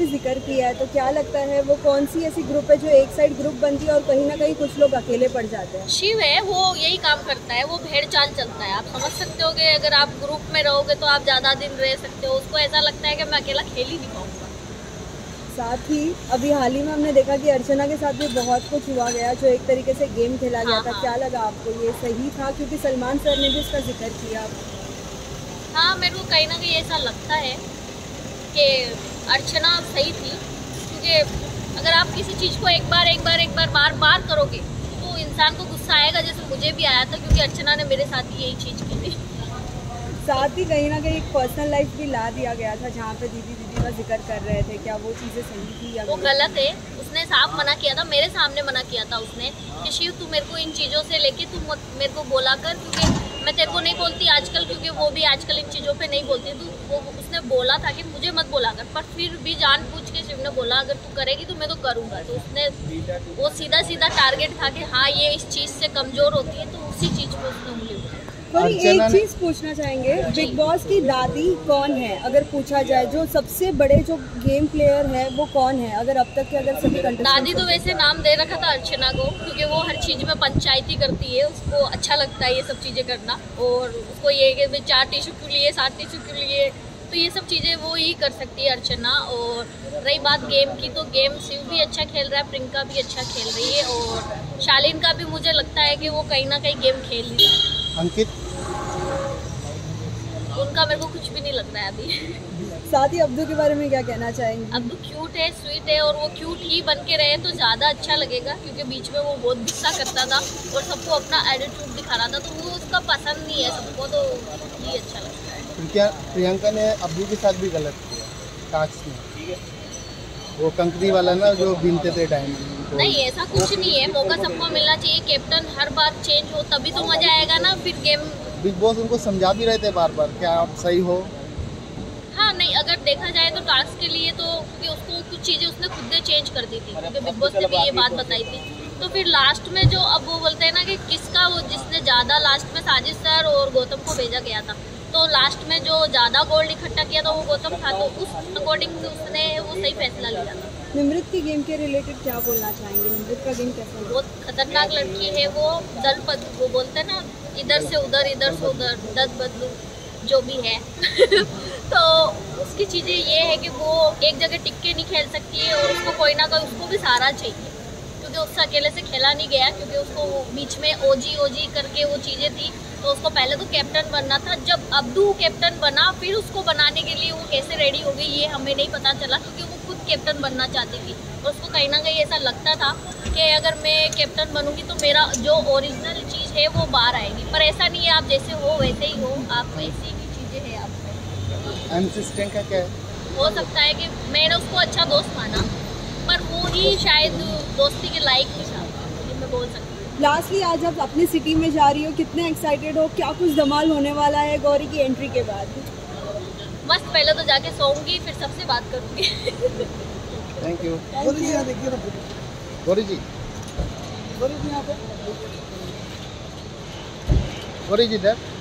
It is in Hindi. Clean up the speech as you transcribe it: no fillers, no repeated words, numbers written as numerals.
भी जिक्र किया है, तो क्या लगता है वो कौन सी ऐसी ग्रुप है जो एक साइड ग्रुप बनती है और कहीं ना कहीं कुछ लोग अकेले पड़ जाते हैं? शिव है, वो यही काम करता है, वो भेड़ चाल चलता है। आप समझ सकते हो कि अगर आप ग्रुप में रहोगे तो आप ज़्यादा दिन रह सकते हो। उसको ऐसा लगता है कि मैं अकेला खेल ही नहीं पाऊंगा। साथ ही अभी हाल ही में हमने देखा कि अर्चना के साथ भी बहुत कुछ हुआ गया, जो एक तरीके से गेम खेला गया था। क्या लगा आपको, ये सही था? क्योंकि सलमान सर ने भी उसका जिक्र किया। हाँ, मेरे को कहीं ना कहीं ऐसा लगता है कि अर्चना सही थी, क्योंकि अगर आप किसी चीज़ को एक बार बार करोगे तो इंसान को गुस्सा आएगा, जैसे मुझे भी आया था, क्योंकि अर्चना ने मेरे साथ ही यही चीज़ की थी। साथ ही कहीं ना कहीं एक पर्सनल लाइफ भी ला दिया गया था, जहाँ पे दीदी का जिक्र कर रहे थे। क्या वो चीज़ें सही थी या वो गलत है? उसने साफ मना किया था, मेरे सामने मना किया था उसने कि शिव तू मेरे को इन चीज़ों से लेके तू मेरे को बोला कर, क्योंकि मैं तेरे को नहीं बोलती आजकल, क्योंकि वो भी आजकल इन चीज़ों पे नहीं बोलती। तो वो उसने बोला था कि मुझे मत बोला कर, पर फिर भी जान पूछ के शिव ने बोला अगर तू करेगी तो मैं तो करूँगा। तो उसने वो सीधा टारगेट था कि हाँ ये इस चीज़ से कमज़ोर होती है, तो उसी चीज़ पर उसने उंगली उठाई। एक चीज पूछना चाहेंगे, बिग बॉस की दादी कौन है अगर पूछा जाए? जो सबसे बड़े जो गेम प्लेयर है वो कौन है अगर अब तक के अगर सभी दादी तो वैसे नाम दे रखा था अर्चना को, क्योंकि वो हर चीज़ में पंचायती करती है, उसको अच्छा लगता है ये सब चीज़ें करना। और उसको ये कि 4 टिश्यू क्यों लिए, 7 टिश्यू क्यों लिए, तो ये सब चीज़ें वो ही कर सकती है अर्चना। और रही बात गेम की, तो गेम शिव भी अच्छा खेल रहा है, प्रियंका भी अच्छा खेल रही है, और शालीन का भी मुझे लगता है कि वो कहीं ना कहीं गेम खेल रही है। अंकित उनका मेरे को कुछ भी नहीं लग रहा है अभी। साथ ही अब्दू के बारे में क्या कहना चाहेंगे? अब्दू क्यूट है, स्वीट है, और वो क्यूट ही बन के रहे तो ज़्यादा अच्छा लगेगा, क्योंकि बीच में वो बहुत गुस्सा करता था और सबको अपना एटीट्यूड दिखा रहा था, तो वो उसका पसंद नहीं है सबको, तो ही अच्छा लगता है। प्रियंका ने अब्दू के साथ भी गलत किया टास्क में, वो कंकरी वाला ना जो बीनते थे टाइम। तो नहीं, ऐसा कुछ नहीं है, मौका सबको मिलना चाहिए। कैप्टन हर बार चेंज हो तभी तो मजा आएगा ना फिर गेम। बिग बॉस उनको समझा भी रहे थे बार बार क्या आप सही हो। हाँ, नहीं, अगर देखा जाए तो टास्क के लिए तो, क्योंकि उसको कुछ चीज़ें उसने खुद ने चेंज कर दी थी, क्योंकि बिग बॉस ने भी ये बात बताई थी। तो फिर लास्ट में जो अब वो बोलते हैं ना कि किसका, वो जिसने ज़्यादा लास्ट में साजिश सर और गौतम को भेजा गया था, तो लास्ट में जो ज़्यादा गोल्ड इकट्ठा किया था वो गौतम था, तो उस अकॉर्डिंग उसने वो सही फैसला लिया था। निमृत की गेम के रिलेटेड क्या बोलना चाहेंगे? निमृत का गेम कैसा है? बहुत खतरनाक लड़की है वो। वो बोलते हैं ना, इधर से उधर दस बदलू जो भी है। तो उसकी चीज़ें ये है कि वो एक जगह टिक के नहीं खेल सकती है, और उसको कोई ना कोई उसको भी सहारा चाहिए, क्योंकि उससे अकेले से खेला नहीं गया, क्योंकि उसको बीच में ओजी करके वो चीज़ें थी। तो उसको पहले तो कैप्टन बनना था, जब अब्दू कैप्टन बना फिर उसको बनाने के लिए वो कैसे रेडी हो गई ये हमें नहीं पता चला, क्योंकि वो खुद कैप्टन बनना चाहती थी। और उसको कहीं ना कहीं ऐसा लगता था कि अगर मैं कैप्टन बनूंगी तो मेरा जो ओरिजिनल चीज़ है वो बाहर आएगी, पर ऐसा नहीं है। आप जैसे हो वैसे ही हो, आप ऐसी ही चीज़ें हैं आप में। अनसिस्टेंट का क्या है? हो सकता है कि मैंने उसको अच्छा दोस्त माना, पर वो ही शायद दोस्ती के लायक नहीं था, ये मैं बोल सकती हूँ। लास्टली आज आप अपनी सिटी में जा रही हो, कितने एक्साइटेड हो? क्या कुछ धमाल होने वाला है गौरी की एंट्री के बाद? मस्त, पहले तो जाके सोऊंगी, फिर सबसे बात करूंगी। Thank you. गौरी जी यहाँ देखिए ना, गौरी जी गौरी जी यहाँ पे, गौरी जी इधर।